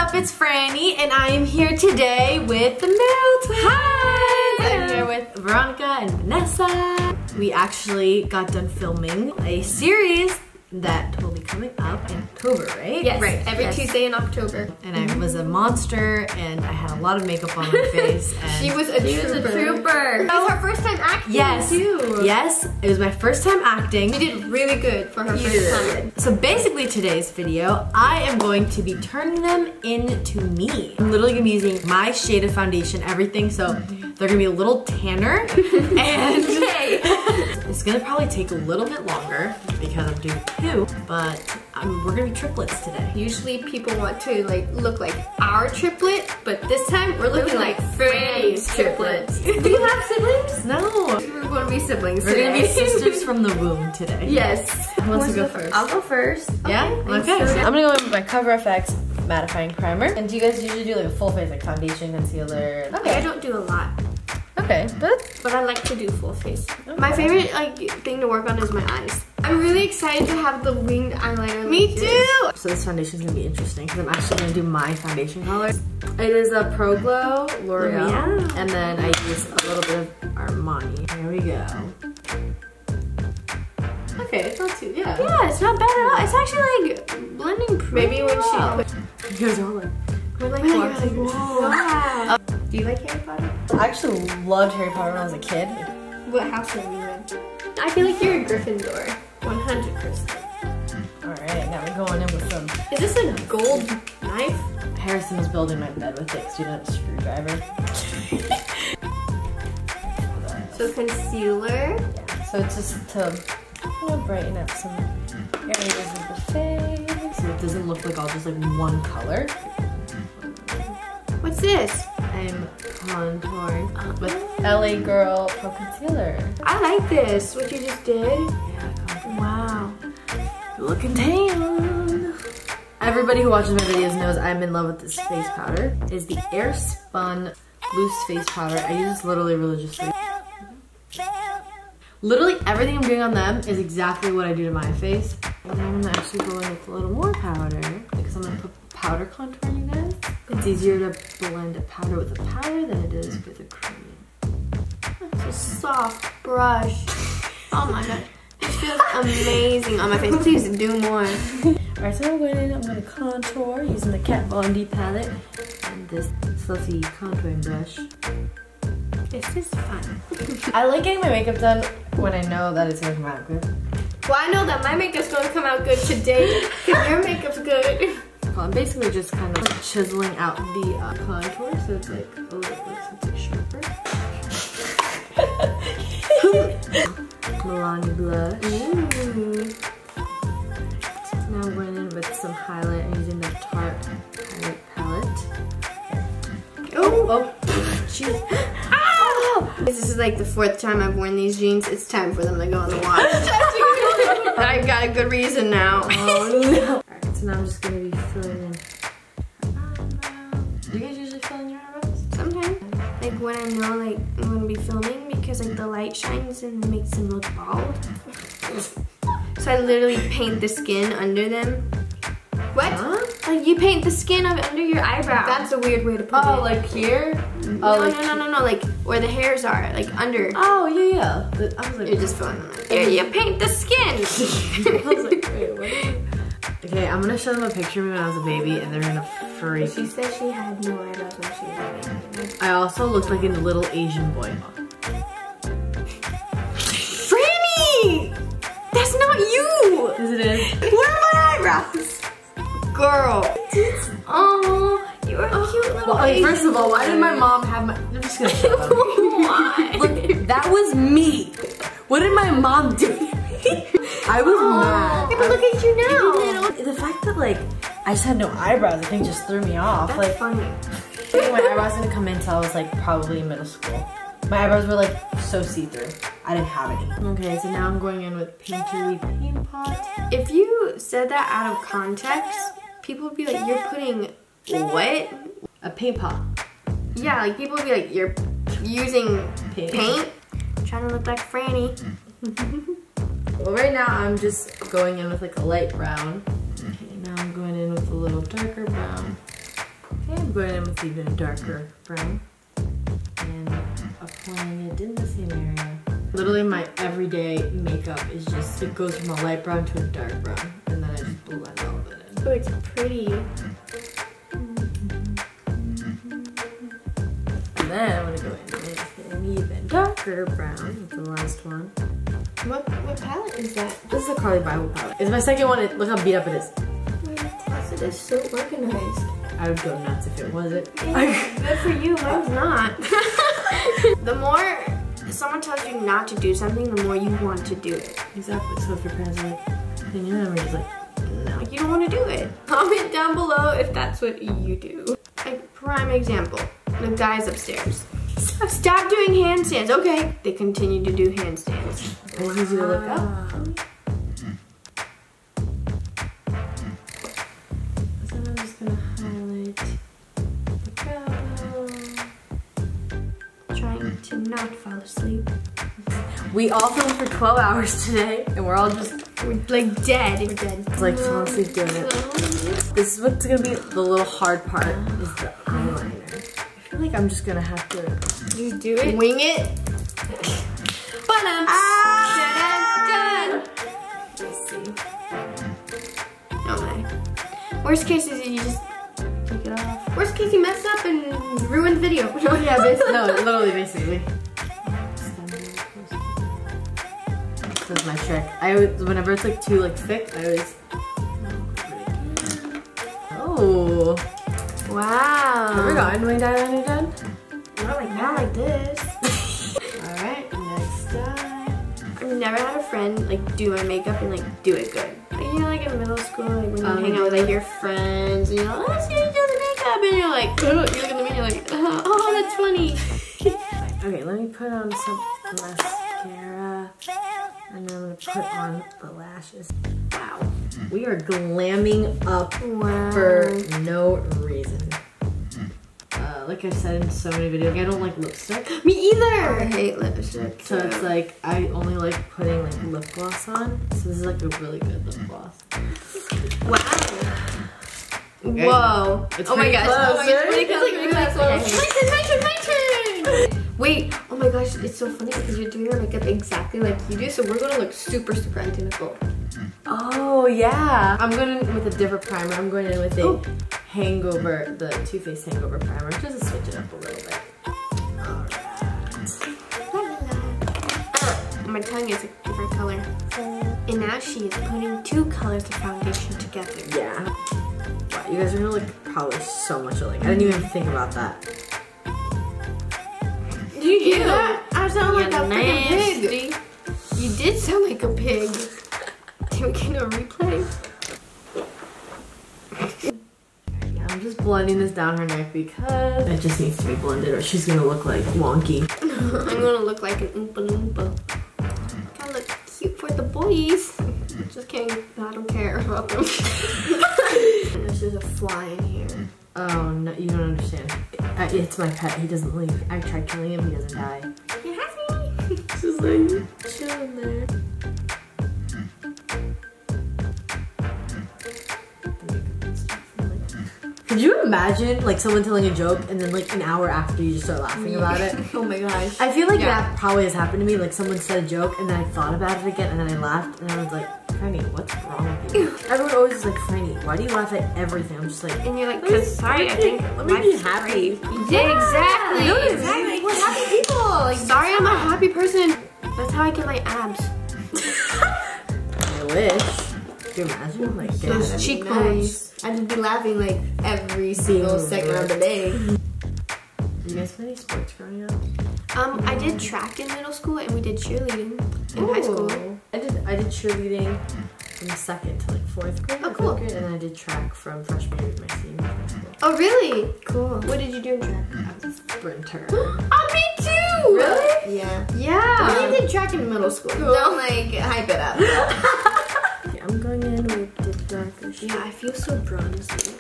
up? It's Franny, and I am here today with the Merrell twins. Hi! I'm here with Veronica and Vanessa. We actually got done filming a series that will be coming up in October, right? Yes, right. Every Tuesday in October. And I was a monster, and I had a lot of makeup on my face. And she was a trooper. It was her first time acting too. Yes, it was my first time acting. She did really good for her first time. So basically today's video, I am going to be turning them into me. I'm literally gonna be using my shade of foundation, everything, so they're gonna be a little tanner. And it's gonna probably take a little bit longer because I'm doing two, but we're gonna be triplets today. Usually people want to look like our triplet, but this time we're looking like Franny's triplets. Do you have siblings? No. We're gonna be siblings today. We're gonna be sisters from the womb today. Yes. Who wants to go first? I'll go first. Yeah? Okay. I'm gonna go in with my Cover FX mattifying primer. And do you guys usually do like a full face, like foundation, concealer? Okay, I don't do a lot. Okay, but I like to do full face. Okay. My favorite thing to work on is my eyes. I'm really excited to have the winged eyeliner. Me too! So this foundation is gonna be interesting because I'm actually gonna do my foundation color. It is a Pro Glow L'Oreal, and then I use a little bit of Armani. Here we go. Okay, it's not too, Yeah, it's not bad at all. It's actually blending pretty Maybe when well. You guys are we're like whoa. Wow. Do you like Harry Potter? I actually loved Harry Potter when I was a kid. What house are you in? I feel like you're a Gryffindor. 100%. Alright, now we're going in with some... Is this a gold knife? Harrison was building my bed with it because you didn't have a screwdriver. So concealer. Yeah, so it's just to brighten up some areas of the face. So it doesn't look like all just one color. What's this? I'm contouring with LA Girl Pro Concealer. I like this, what you just did. Yeah. Wow. Looking tan. Everybody who watches my videos knows I'm in love with this face powder. It's the Airspun Loose Face Powder. I use this literally religiously. Literally everything I'm doing on them is exactly what I do to my face. And I'm gonna actually go in with a little more powder because I'm gonna put powder contour, you guys. It's easier to blend a powder with a powder than it is with a cream. It's a soft brush. Oh my god. This feels amazing on my face. Please do more. Alright, so I'm gonna contour using the Kat Von D palette and this fluffy contouring brush. This is fun. I like getting my makeup done when I know that it's gonna come out good. Well, I know that my makeup's gonna come out good today because your makeup's good. Well, I'm basically just kind of chiseling out the contour, so it's like a little bit sharper. Milani blush. Now I'm going in with some highlight. I'm using the Tarte highlight palette. Oh, jeez. Oh! This is like the 4th time I've worn these jeans. It's time for them to go in the wash. I've got a good reason now. Oh no. Alright, so now I'm just going to be filling in eyebrows. Do you guys usually fill in your eyebrows? Sometimes. Like when I know I'm going to be filming because the light shines and makes them look bald. So I literally paint the skin under them. What? Huh? Like you paint the skin under your eyebrow. That's a weird way to put it. Oh, like here? No, no, like where the hairs are, like under. Oh, yeah. I was like, you're just filling them in. You paint the skin. I was like, wait, what? Okay, I'm gonna show them a picture of me when I was a baby and they're gonna freak. She said she had no eyebrows when she was a baby. I also looked like a little Asian boy. Franny! That's not you! Yes, it is. Where are my eyebrows? Girl. Oh, you're a cute little Asian first of all, why did my mom have my... I'm just gonna shut up. Why? Look, that was me. What did my mom do? I was mad. Yeah, but look at you now. The fact that I just had no eyebrows, I think just threw me off. That's funny. I think my eyebrows didn't come in until I was probably in middle school. My eyebrows were so see-through. I didn't have any. Okay, so now I'm going in with Painterly Paint Pot. If you said that out of context, people would be like, you're putting what? A paint pot. Yeah, people would be like, you're using paint? Trying to look like Franny. Well, right now I'm just going in with a light brown. Okay, now I'm going in with a little darker brown. Okay, I'm going in with even a darker brown and applying it in the same area. Literally my everyday makeup is just, it goes from a light brown to a dark brown and then I just blend all of it in. Oh, it's pretty. And then I'm gonna go in with an even darker brown with the last one. What palette is that? This is a Carly Bible palette. It's my second one. Look how beat up it is. It is so organized. I would go nuts if it wasn't. Yeah, good for you, mine's not. The more someone tells you not to do something, the more you want to do it. Exactly. So if your parents are like, then your memory is like, no. Like, you don't want to do it. Comment down below if that's what you do. Like, prime example, the guys upstairs. Stop doing handstands. Okay, they continue to do handstands. It's easy to look up. So I'm just gonna highlight the brow. Trying to not fall asleep. We all filmed for 12 hours today, and we're all just, we're like dead. We're dead. It's like falling asleep doing it. This is what's gonna be the little hard part, is the eyeliner. I feel like I'm just gonna have to just do it. Wing it. But I'm done. Let's see. Oh my. Worst case is you just take it off. Worst case you mess up and ruin the video. Yeah, basically. No, literally, basically. This is my trick. I always, whenever it's like too like thick, I always. Oh. Wow. Have we gotten winged eyeliner done? Not like this. Alright, next time. I've never had a friend like do my makeup and like do it good. Like, you know, like in middle school, like when you hang out with like your friends and you're like, let's do the makeup, and you're like, you look at me and you're like, oh, that's funny. Okay, let me put on some mascara, and then I'm gonna put on the lashes. Wow, we are glamming up for no reason. Like I've said in so many videos, I don't like lipstick. Me either! I hate lipstick. So it's like, I only like putting like lip gloss on. So this is like a really good lip gloss. Wow. Okay. Whoa. It's oh my gosh. close, Oh my gosh. Really close. It's Really like close. My turn. Wait. Oh my gosh. It's so funny because you're doing your makeup exactly like you do. So we're going to look super, super identical. Oh yeah. I'm going in with a different primer. I'm going in with a hangover, the Too Faced hangover primer, just to switch it up a little bit. Alright. My tongue is a different color. And now she is putting two colors of foundation together. Yeah. Wow, you guys are gonna look probably so much alike. I didn't even think about that. Did you hear that? I sound like a freaking pig. You did sound like a pig. Can we get a replay? I'm just blending this down her neck because it just needs to be blended or she's gonna look like wonky. I'm gonna look like an Oompa Loompa. Gotta look cute for the boys. Just kidding, I don't care about them. There's just a fly in here. Oh, no, you don't understand. It's my pet, he doesn't leave. I tried killing him, he doesn't die. You're happy? Just like chilling there. Could you imagine like someone telling a joke and then like an hour after you just start laughing about it? Oh my gosh. I feel like that probably has happened to me. Like someone said a joke and then I thought about it again and then I laughed and I was like, Franny, what's wrong with you? Everyone always is like, Franny, why do you laugh at everything? I'm just like, and you're like, cause sorry, I think let me be happy. Yeah, exactly. No, exactly. We're happy people. Like, sorry, I'm a happy person. That's how I get my abs. I wish. Could you imagine? Like, those cheekbones. I'd just be laughing like every single second of the day. Did you guys play any sports growing up? I did track in middle school and we did cheerleading in high school. I did cheerleading from second to like 4th grade. Oh, cool. Grade, and then I did track from freshman year to my senior year of school. Oh, really? Cool. What did you do in track? I was a sprinter. Oh, me too! Really? Yeah. Yeah. We did track in middle school. Cool. Don't like hype it up. Okay, I'm going in with the darker shade. Yeah, I feel so bronzy.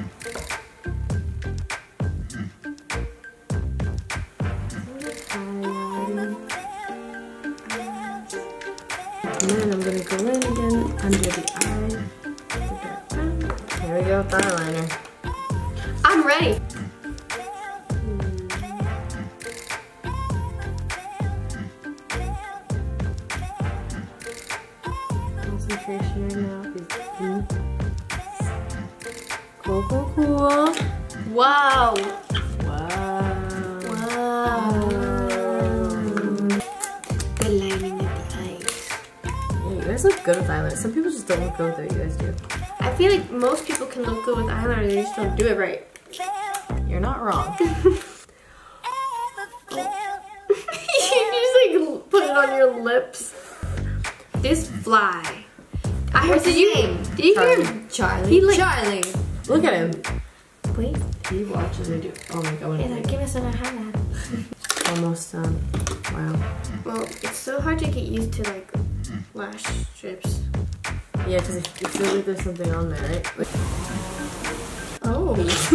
And then I'm gonna go in again under the eye. Here we go with the eyeliner. I'm ready. Concentration right now is cool, cool, cool. Wow. Wow. Wow. Good lining of the eyes. Yeah, you guys look good with eyeliner. Some people just don't look good with it. You guys do. I feel like most people can look good with eyeliner, they just don't do it right. You're not wrong. You just like put it on your lips. This fly. I heard. Did you hear him? Charlie. He like, Charlie. Look at him. wait. He watches me do. Oh my god. Yeah, give us another highlight. Almost done. Wow. Well, it's so hard to get used to like lash strips. Yeah, because it feels like there's something on there, right? Like, Oh.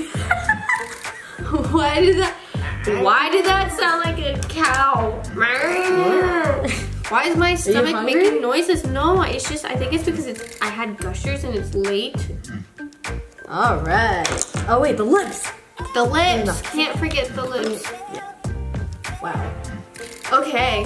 Why did that sound like a cow? Why is my stomach making noises? No, it's just, I think it's because I had gushers and it's late. all right. Oh wait, the lips. The lips. Can't forget the lips. Yeah. Wow. Okay.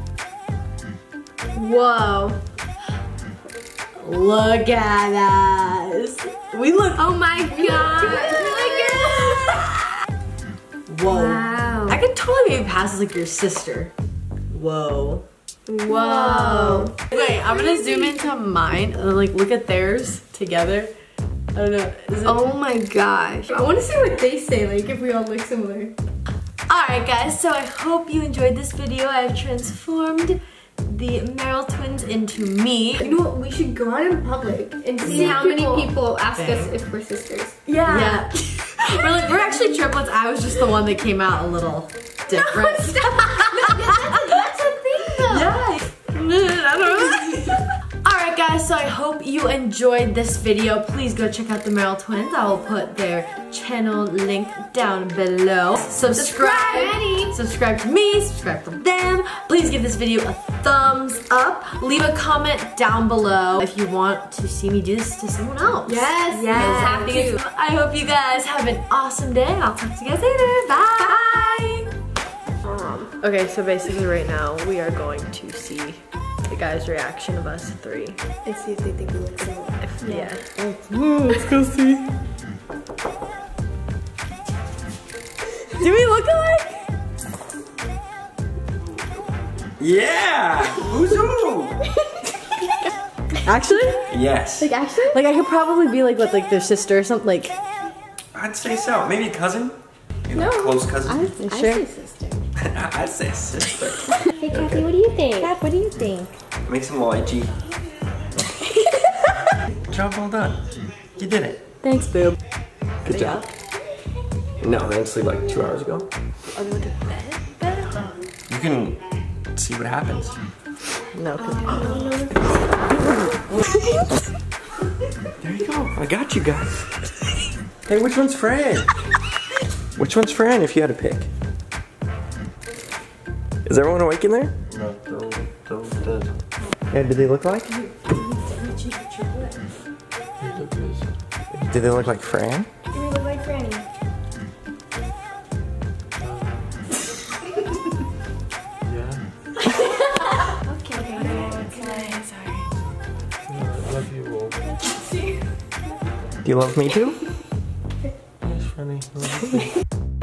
Whoa. Look at us. We look. Oh my god. Whoa. Wow. I could totally maybe pass as like your sister. Whoa. Whoa. Wait, I'm gonna zoom into mine and then like look at theirs together. I don't know. Is it... Oh my gosh. I want to see what they say, like if we all look similar. Alright guys, so I hope you enjoyed this video. I've transformed the Merrell twins into me. You know what? We should go out in public and see how many people ask us if we're sisters. Yeah. we're actually triplets. I was just the one that came out a little different. That's a thing though. Yeah. I don't know. Alright guys, so I hope you enjoyed this video. Please go check out the Merrell twins. I will put their channel link down below. Subscribe to me, subscribe to them. Please give this video a thumbs up. Leave a comment down below if you want to see me do this to someone else. Yes. I hope you guys have an awesome day. I'll talk to you guys later. Bye. Okay, so basically right now we are going to see the guys' reaction of us three. And see if they think we look similar. Yeah. Let's go see. Do we look alike? Yeah! Who's who? Actually? Yes. Like actually? Like I could probably be like what, like their sister or something. Like I'd say so. Maybe a cousin? You know, No. close cousin? I I sure. say sister. I'd say sister. Hey Kathy, what do you think? Kat, what do you think? Make some YG. Job well done. You did it. Thanks, boob. Good job. No, they didn't sleep like 2 hours ago. Are we going to bed? You can see what happens. No. There you go. I got you guys. Hey, which one's Fran? Which one's Fran if you had to pick? Is everyone awake in there? No, they're Yeah, do they look like? Do they look like Fran? Do we look like Franny? yeah. Okay. Sorry. I love you all. Do you love me too? Yes, Franny. I love you.